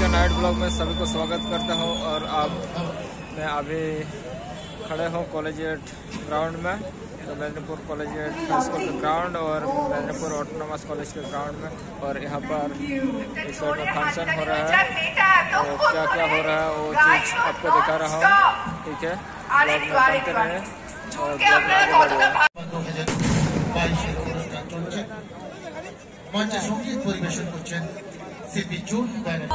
के night blog में सभी को स्वागत करता हूं। और मैं अभी खड़े हूं कॉलेजिएट ग्राउंड में, तो मेदिनीपुर कॉलेजिएट हाई स्कूल के ग्राउंड और मेदिनीपुर ऑटोनॉमस कॉलेज के ग्राउंड में। और यहाँ पर इस वक्त फंक्शन हो रहा है और क्या क्या हो रहा है वो चीज़ आपको दिखा रहा हूँ। ठीक है, ब्लॉग में बनते रहे और ब्लॉग में आगे बढ़े। मंच संगीत परिवेशन করছেন শিল্পী জুন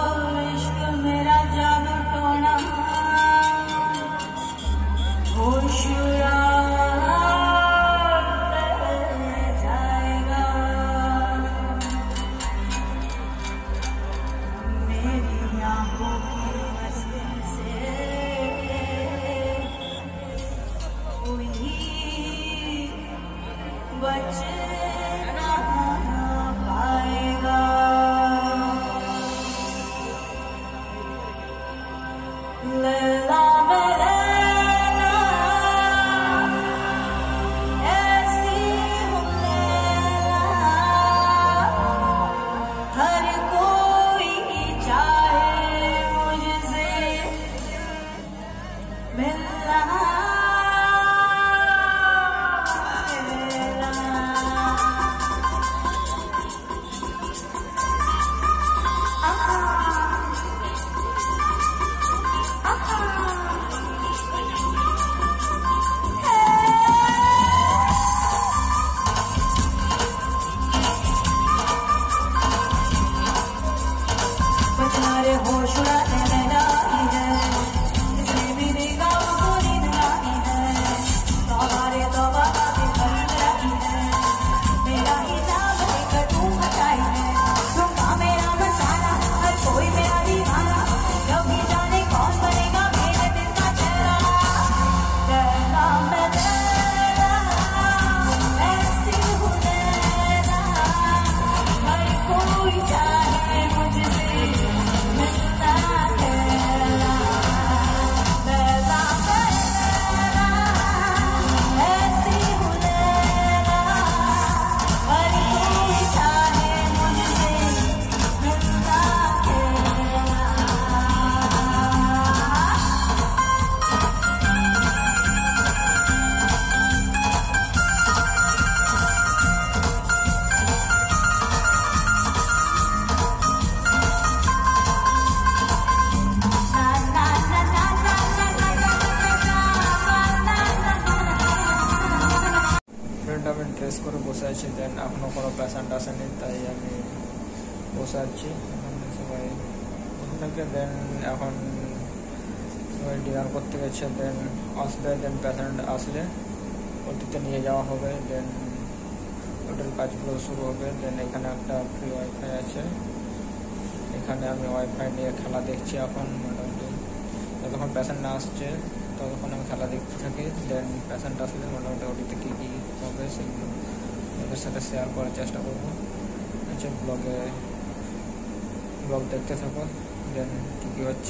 ড্রেস করে বসে আছি। দেন এখনও কোনো পেশেন্ট আসেনি, তাই আমি বসে আছি সবাই থেকে। দেন এখন সবাই ডিনার করতে গেছে, দেন আসবে। দেন পেশেন্ট আসলে ওটিতে নিয়ে যাওয়া হবে। দেন ওটার কাজগুলো শুরু হবে। দেন এখানে একটা ফ্রি ওয়াইফাই আছে, এখানে আমি ওয়াইফাই নিয়ে খেলা দেখছি এখন। মোটামুটি যতক্ষণ পেশেন্ট না আসছে ততক্ষণ আমি খেলা দেখতে থাকি। দেন পেশেন্ট আসলে মোটামুটি ওটিতে কী কী হবে সেগুলো ওদের সাথে শেয়ার করার চেষ্টা করবো। আচ্ছা, ব্লগ দেখতে থাকো। দেন কী কী হচ্ছে।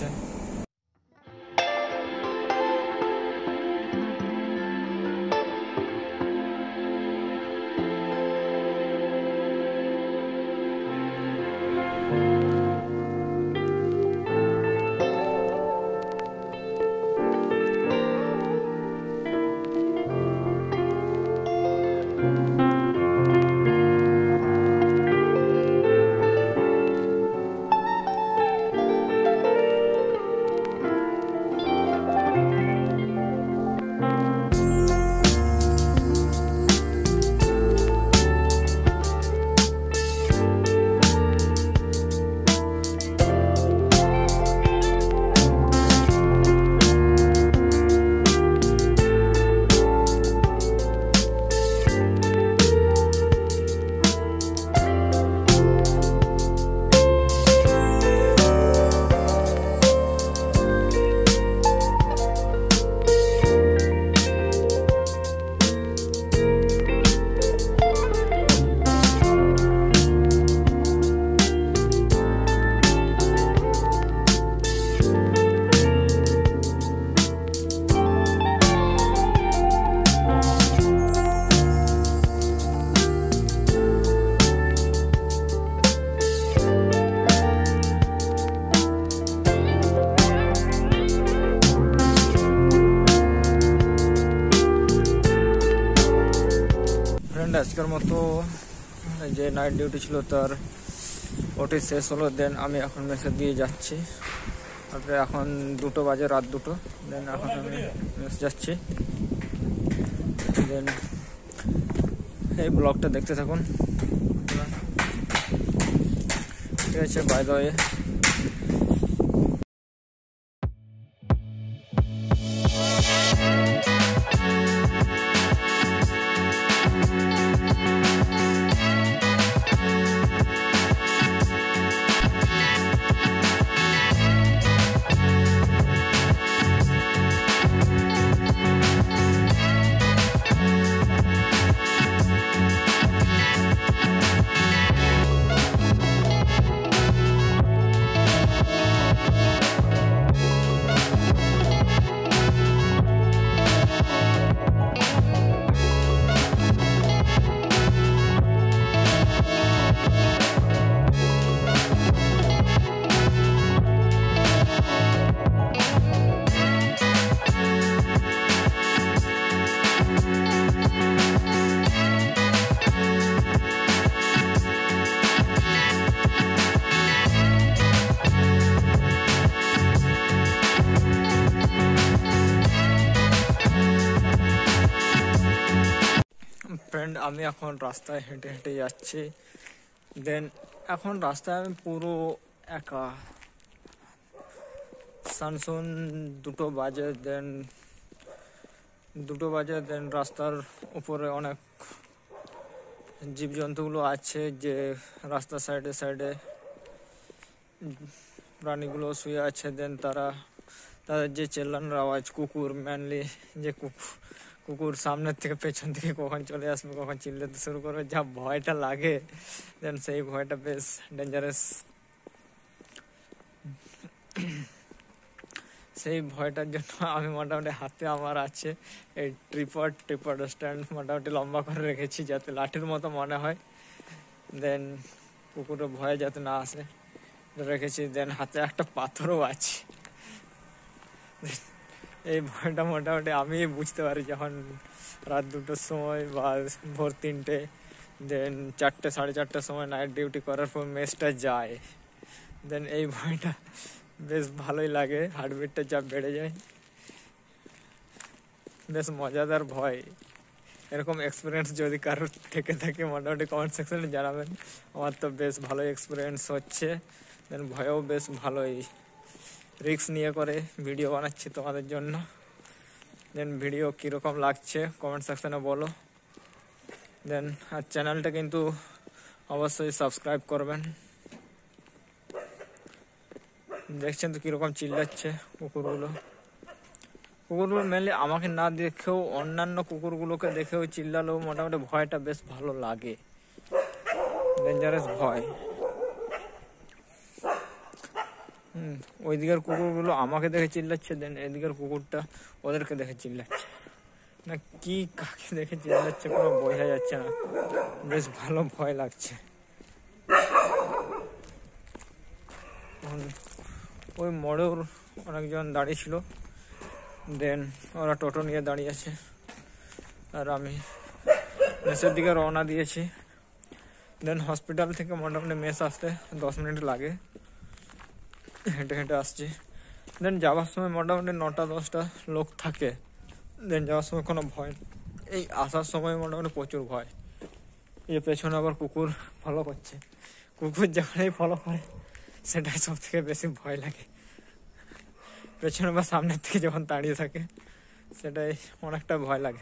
আজকের মতো যে নাইট ডিউটি ছিল তার ওটি শেষ হলো। দেন আমি এখন মেসে দিয়ে যাচ্ছি। এখন 2টো বাজে, রাত 2টো। দেন এখন আমি মেস যাচ্ছি। দেন এই ব্লগটা দেখতে থাকুন, ঠিক আছে? বাই দ্য ওয়ে, ফ্রেন্ড আমি এখন রাস্তায় হেঁটে হেঁটে যাচ্ছি। দেন এখন রাস্তায় আমি পুরো একা। সানসুন 2টো বাজে। দেন রাস্তার উপরে অনেক জীবজন্তুগুলো আছে, যে রাস্তার সাইডে সাইডে প্রাণীগুলো শুয়ে আছে। দেন তাদের যে চেল্লানোর আওয়াজ, কুকুর মেনলি, যে কুকুর সামনের থেকে পেছন থেকে কখন চলে আসবে, কখন চিল্লাতে শুরু করবে, যা ভয়টা লাগে। দেন সেই ভয়টা বেশ ডেঞ্জারাস। সেই ভয়টার জন্য আমি মোটামুটি হাতে আমার আছে এই ট্রিপড স্ট্যান্ড মোটামুটি লম্বা করে রেখেছি, যাতে লাঠির মতো মনে হয়। দেন কুকুরের ভয়ে যাতে না আসে রেখেছি। দেন হাতে একটা পাথরও আছে। এই ভয়টা মোটামুটি আমি বুঝতে পারি যখন রাত 2টোর সময় বা ভোর 3টে, দেন 4টে 4:30টার সময় নাইট ডিউটি করার পর মেসটা যায়। দেন এই ভয়টা বেশ ভালোই লাগে, হার্টবিটটা যা বেড়ে যায়। বেশ মজাদার ভয়। এরকম এক্সপিরিয়েন্স যদি কারোর থেকে থাকে মোটামুটি কমেন্ট সেকশনে জানাবেন। আমার তো বেশ ভালোই এক্সপিরিয়েন্স হচ্ছে। দেন ভয়ও বেশ ভালোই। রিস্ক নিয়ে করে ভিডিও বানাচ্ছি তোমাদের জন্য। দেন ভিডিও কীরকম লাগছে কমেন্ট সেকশনে বলো। দেন আর চ্যানেলটা কিন্তু অবশ্যই সাবস্ক্রাইব করবেন। দেখছেন তো কীরকম চিল্লাচ্ছে কুকুরগুলো মেনলি আমাকে না দেখেও অন্যান্য কুকুরগুলোকে দেখেও চিল্লালেও মোটামুটি ভয়টা বেশ ভালো লাগে। ডেঞ্জারাস ভয়। ওই দিকের কুকুরগুলো আমাকে দেখে চিল্লাচ্ছে, দেন এদিকের কুকুরটা ওদেরকে দেখে চিল্লাচ্ছে। না কি কাকে দেখে চিল্লাচ্ছে কোনো বোঝা যাচ্ছে না। বেশ ভালো ভয় লাগছে। ওই মোড়েও অনেকজন দাঁড়িয়ে ছিল। দেন ওরা টোটো নিয়ে দাঁড়িয়ে আছে, আর আমি মেসের দিকে রওনা দিয়েছি। দেন হসপিটাল থেকে মোটামুটি মেস আসতে 10 মিনিট লাগে, হেঁটে হেঁটে আসছি। দেন যাওয়ার সময় মোটামুটি 9টা-10টা লোক থাকে। দেন যাওয়ার সময় কোনো ভয়, এই আসার সময় মোটামুটি প্রচুর ভয়। এই পেছনে আবার কুকুর ফলো করছে। কুকুর যখনই ফলো করে সেটাই সব থেকে বেশি ভয় লাগে। পেছনে বা সামনের থেকে যখন দাঁড়িয়ে থাকে সেটাই অনেকটা ভয় লাগে।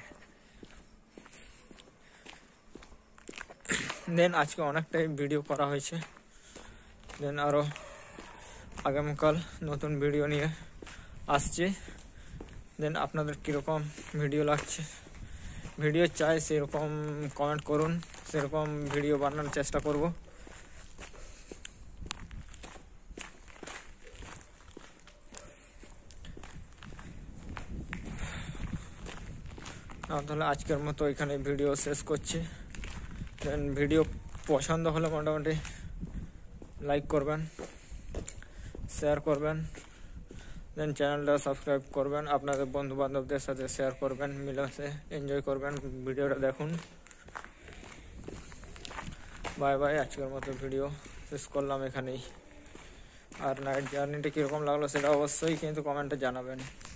দেন আজকে অনেকটাই ভিডিও করা হয়েছে। দেন আরও আগামীকাল নতুন ভিডিও নিয়ে আসছি। দেন আপনাদের কীরকম ভিডিও লাগছে, ভিডিও চাই সেরকম কমেন্ট করুন, সেরকম ভিডিও বানানোর চেষ্টা করব। তাহলে আজকের মতো এখানে ভিডিও শেষ করছি। দেন ভিডিও পছন্দ হলে মোটামুটি লাইক করবেন, শেয়ার করবেন। দেন চ্যানেলটা সাবস্ক্রাইব করবেন, আপনাদের বন্ধু বান্ধবদের সাথে শেয়ার করবেন, মিলেমিশে এনজয় করবেন। ভিডিওটা দেখুন। বাই বাই, আজকের মতো ভিডিও শেষ করলাম এখানেই। আর নাইট জার্নিটা কীরকম লাগলো সেটা অবশ্যই কিন্তু কমেন্টে জানাবেন।